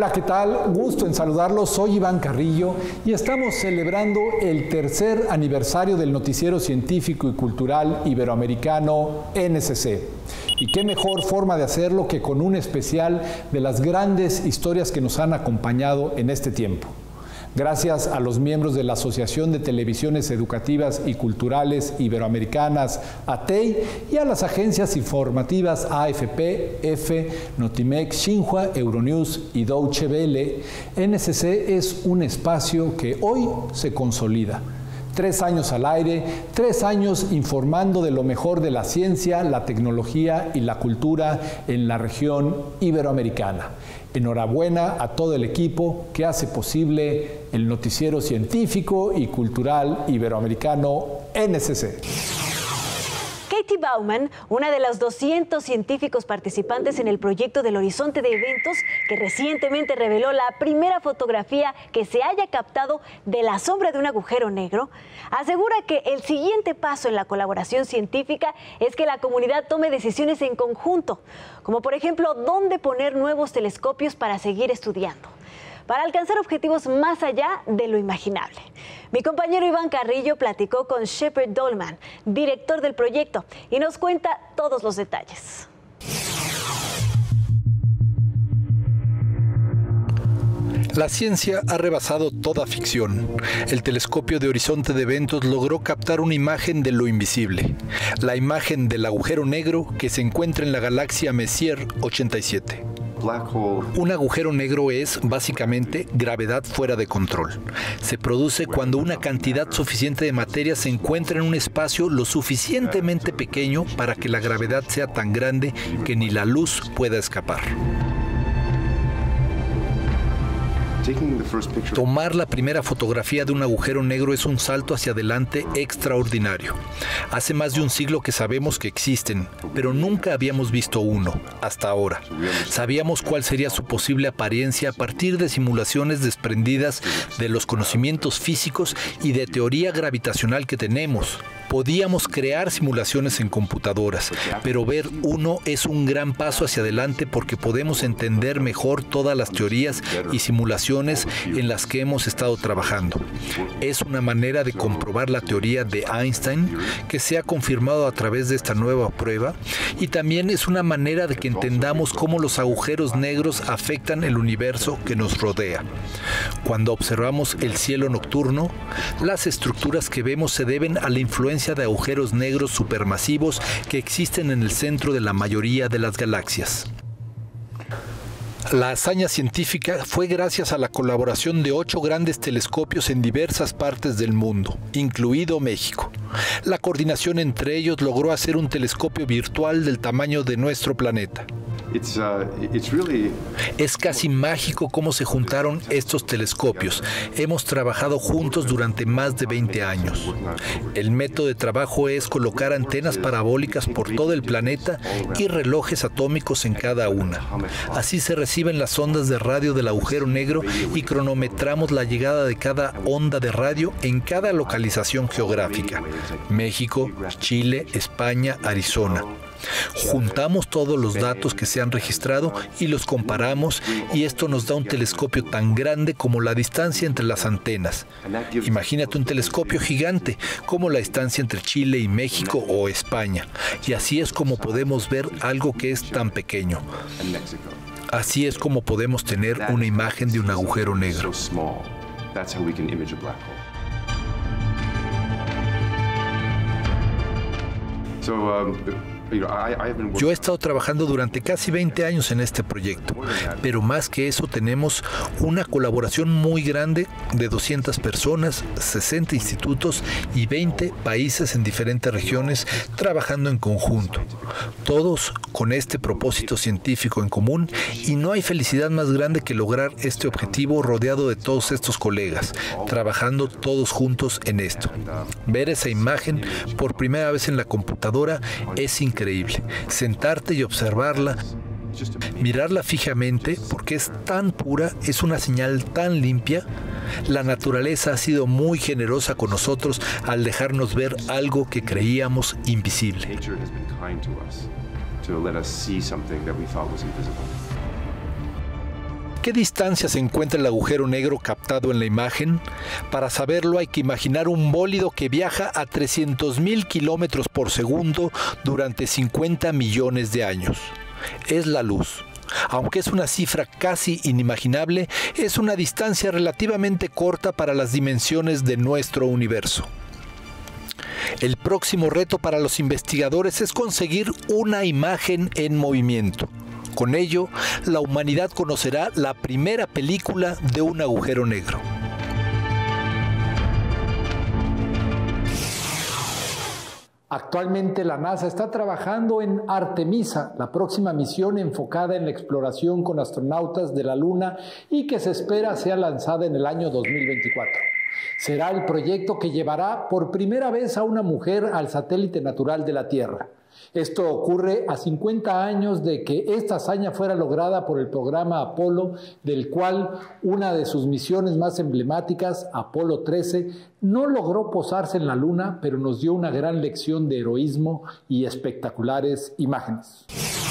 Hola, ¿qué tal? Gusto en saludarlos. Soy Iván Carrillo y estamos celebrando el tercer aniversario del noticiero científico y cultural iberoamericano NSC. Y qué mejor forma de hacerlo que con un especial de las grandes historias que nos han acompañado en este tiempo. Gracias a los miembros de la Asociación de Televisiones Educativas y Culturales Iberoamericanas, ATEI, y a las agencias informativas AFP, EFE, Notimex, Xinhua, Euronews y Deutsche Welle, NSC es un espacio que hoy se consolida. 3 años al aire, 3 años informando de lo mejor de la ciencia, la tecnología y la cultura en la región iberoamericana. Enhorabuena a todo el equipo que hace posible el noticiero científico y cultural iberoamericano NSC. Katie Bauman, una de los 200 científicos participantes en el proyecto del Horizonte de Eventos, que recientemente reveló la primera fotografía que se haya captado de la sombra de un agujero negro, asegura que el siguiente paso en la colaboración científica es que la comunidad tome decisiones en conjunto, como por ejemplo, dónde poner nuevos telescopios para seguir estudiando, para alcanzar objetivos más allá de lo imaginable. Mi compañero Iván Carrillo platicó con Shepard Dolman, director del proyecto, y nos cuenta todos los detalles. La ciencia ha rebasado toda ficción. El telescopio de Horizonte de Eventos logró captar una imagen de lo invisible, la imagen del agujero negro que se encuentra en la galaxia Messier 87. Un agujero negro es, básicamente, gravedad fuera de control. Se produce cuando una cantidad suficiente de materia se encuentra en un espacio lo suficientemente pequeño para que la gravedad sea tan grande que ni la luz pueda escapar. Tomar la primera fotografía de un agujero negro es un salto hacia adelante extraordinario. Hace más de un siglo que sabemos que existen, pero nunca habíamos visto uno, hasta ahora. Sabíamos cuál sería su posible apariencia a partir de simulaciones desprendidas de los conocimientos físicos y de teoría gravitacional que tenemos. Podíamos crear simulaciones en computadoras, pero ver uno es un gran paso hacia adelante porque podemos entender mejor todas las teorías y simulaciones en las que hemos estado trabajando. Es una manera de comprobar la teoría de Einstein, que se ha confirmado a través de esta nueva prueba, y también es una manera de que entendamos cómo los agujeros negros afectan el universo que nos rodea. Cuando observamos el cielo nocturno, las estructuras que vemos se deben a la influencia de agujeros negros supermasivos que existen en el centro de la mayoría de las galaxias. La hazaña científica fue gracias a la colaboración de 8 grandes telescopios en diversas partes del mundo, incluido México. La coordinación entre ellos logró hacer un telescopio virtual del tamaño de nuestro planeta. Es casi mágico cómo se juntaron estos telescopios. Hemos trabajado juntos durante más de 20 años. El método de trabajo es colocar antenas parabólicas por todo el planeta y relojes atómicos en cada una. Así se reciben las ondas de radio del agujero negro y cronometramos la llegada de cada onda de radio en cada localización geográfica: México, Chile, España, Arizona. Juntamos todos los datos que se han registrado y los comparamos, y esto nos da un telescopio tan grande como la distancia entre las antenas. Imagínate un telescopio gigante como la distancia entre Chile y México o España, y así es como podemos ver algo que es tan pequeño. Así es como podemos tener una imagen de un agujero negro. Yo he estado trabajando durante casi 20 años en este proyecto, pero más que eso tenemos una colaboración muy grande de 200 personas, 60 institutos y 20 países en diferentes regiones trabajando en conjunto, todos con este propósito científico en común, y no hay felicidad más grande que lograr este objetivo rodeado de todos estos colegas, trabajando todos juntos en esto. Ver esa imagen por primera vez en la computadora es increíble. Sentarte y observarla, mirarla fijamente, porque es tan pura, es una señal tan limpia. La naturaleza ha sido muy generosa con nosotros al dejarnos ver algo que creíamos invisible. ¿Qué distancia se encuentra el agujero negro captado en la imagen? Para saberlo hay que imaginar un bólido que viaja a 300.000 kilómetros por segundo durante 50 millones de años. Es la luz. Aunque es una cifra casi inimaginable, es una distancia relativamente corta para las dimensiones de nuestro universo. El próximo reto para los investigadores es conseguir una imagen en movimiento. Con ello, la humanidad conocerá la primera película de un agujero negro. Actualmente la NASA está trabajando en Artemisa, la próxima misión enfocada en la exploración con astronautas de la Luna y que se espera sea lanzada en el año 2024. Será el proyecto que llevará por primera vez a una mujer al satélite natural de la Tierra. Esto ocurre a 50 años de que esta hazaña fuera lograda por el programa Apolo, del cual una de sus misiones más emblemáticas, Apolo 13, no logró posarse en la Luna, pero nos dio una gran lección de heroísmo y espectaculares imágenes.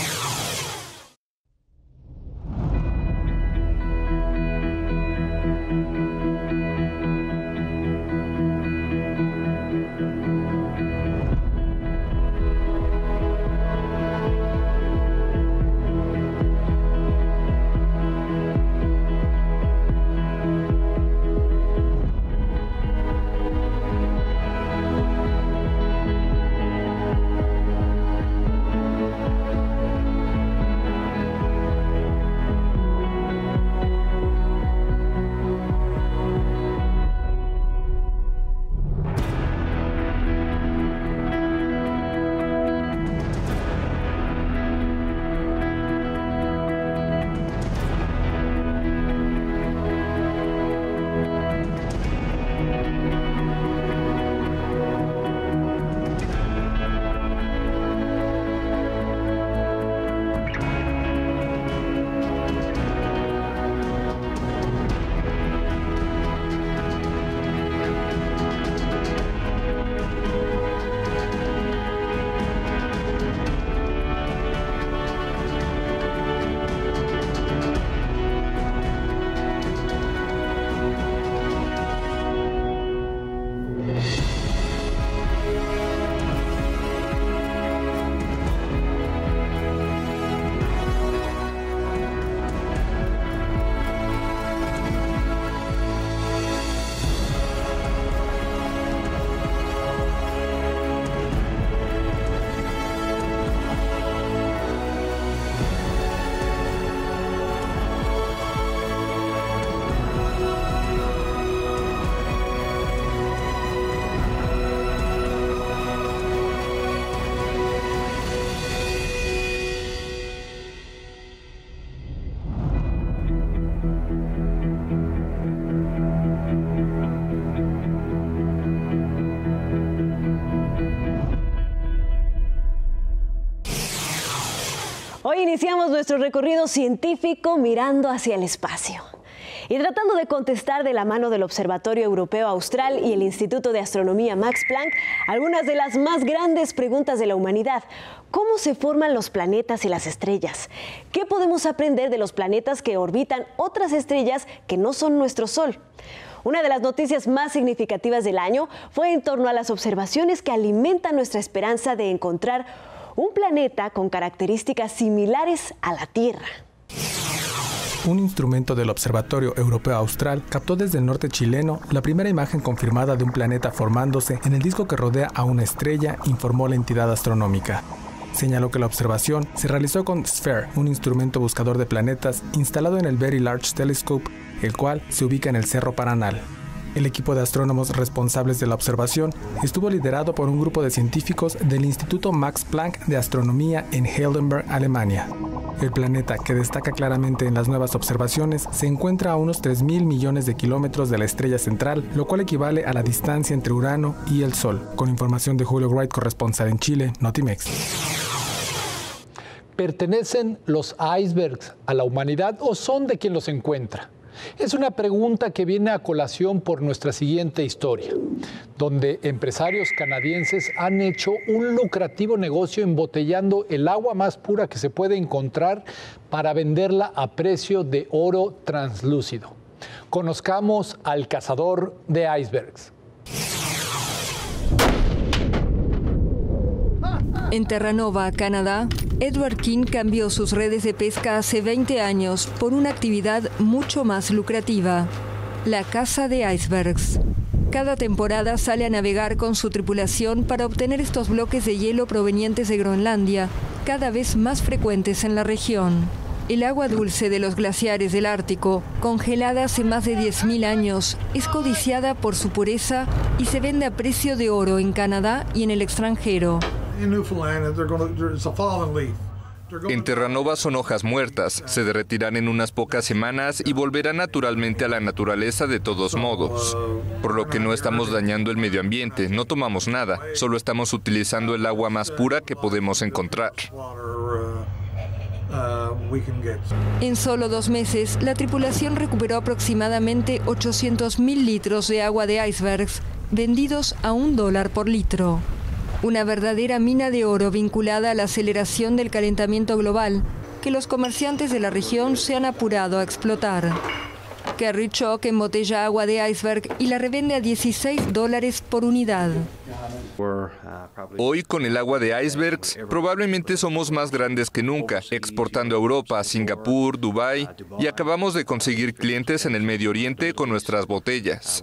Hoy iniciamos nuestro recorrido científico mirando hacia el espacio y tratando de contestar de la mano del Observatorio Europeo Austral y el Instituto de Astronomía Max Planck algunas de las más grandes preguntas de la humanidad. ¿Cómo se forman los planetas y las estrellas? ¿Qué podemos aprender de los planetas que orbitan otras estrellas que no son nuestro Sol? Una de las noticias más significativas del año fue en torno a las observaciones que alimentan nuestra esperanza de encontrar un planeta con características similares a la Tierra. Un instrumento del Observatorio Europeo Austral captó desde el norte chileno la primera imagen confirmada de un planeta formándose en el disco que rodea a una estrella, informó la entidad astronómica. Señaló que la observación se realizó con SPHERE, un instrumento buscador de planetas instalado en el Very Large Telescope, el cual se ubica en el Cerro Paranal. El equipo de astrónomos responsables de la observación estuvo liderado por un grupo de científicos del Instituto Max Planck de Astronomía en Heidelberg, Alemania. El planeta, que destaca claramente en las nuevas observaciones, se encuentra a unos 3.000 millones de kilómetros de la estrella central, lo cual equivale a la distancia entre Urano y el Sol. Con información de Julio Wright, corresponsal en Chile, Notimex. ¿Pertenecen los icebergs a la humanidad o son de quien los encuentra? Es una pregunta que viene a colación por nuestra siguiente historia, donde empresarios canadienses han hecho un lucrativo negocio embotellando el agua más pura que se puede encontrar para venderla a precio de oro translúcido. Conozcamos al cazador de icebergs. En Terranova, Canadá, Edward King cambió sus redes de pesca hace 20 años por una actividad mucho más lucrativa, la caza de icebergs. Cada temporada sale a navegar con su tripulación para obtener estos bloques de hielo provenientes de Groenlandia, cada vez más frecuentes en la región. El agua dulce de los glaciares del Ártico, congelada hace más de 10.000 años, es codiciada por su pureza y se vende a precio de oro en Canadá y en el extranjero. En Terranova son hojas muertas, se derretirán en unas pocas semanas y volverán naturalmente a la naturaleza de todos modos. Por lo que no estamos dañando el medio ambiente, no tomamos nada, solo estamos utilizando el agua más pura que podemos encontrar. En solo 2 meses, la tripulación recuperó aproximadamente 800.000 litros de agua de icebergs, vendidos a $1 por litro. Una verdadera mina de oro vinculada a la aceleración del calentamiento global, que los comerciantes de la región se han apurado a explotar. Kerry Chock embotella agua de iceberg y la revende a $16 por unidad. Hoy, con el agua de icebergs, probablemente somos más grandes que nunca, exportando a Europa, Singapur, Dubái, y acabamos de conseguir clientes en el Medio Oriente con nuestras botellas.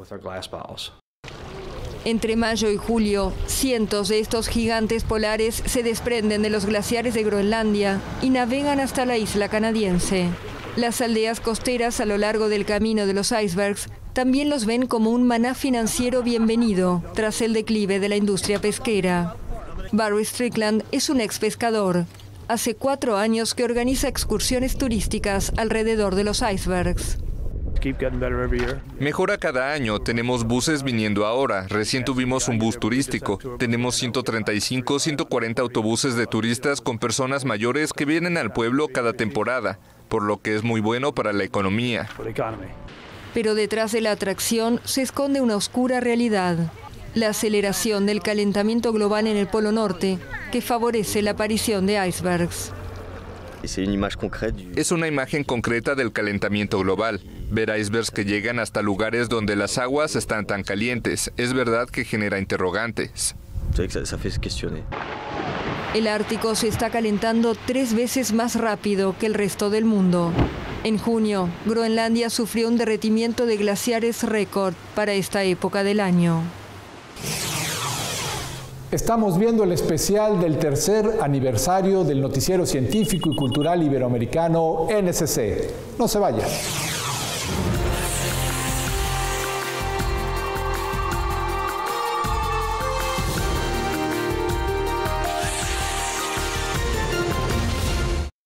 Entre mayo y julio, cientos de estos gigantes polares se desprenden de los glaciares de Groenlandia y navegan hasta la isla canadiense. Las aldeas costeras a lo largo del camino de los icebergs también los ven como un maná financiero bienvenido tras el declive de la industria pesquera. Barry Strickland es un ex pescador. Hace 4 años que organiza excursiones turísticas alrededor de los icebergs. Mejora cada año, tenemos buses viniendo ahora, recién tuvimos un bus turístico, tenemos 135, 140 autobuses de turistas con personas mayores que vienen al pueblo cada temporada, por lo que es muy bueno para la economía. Pero detrás de la atracción se esconde una oscura realidad, la aceleración del calentamiento global en el Polo Norte, que favorece la aparición de icebergs. Es una imagen concreta del calentamiento global. Ver icebergs que llegan hasta lugares donde las aguas están tan calientes, es verdad que genera interrogantes. El Ártico se está calentando 3 veces más rápido que el resto del mundo. En junio, Groenlandia sufrió un derretimiento de glaciares récord para esta época del año. Estamos viendo el especial del tercer aniversario del Noticiero Científico y Cultural Iberoamericano NSC. No se vayan.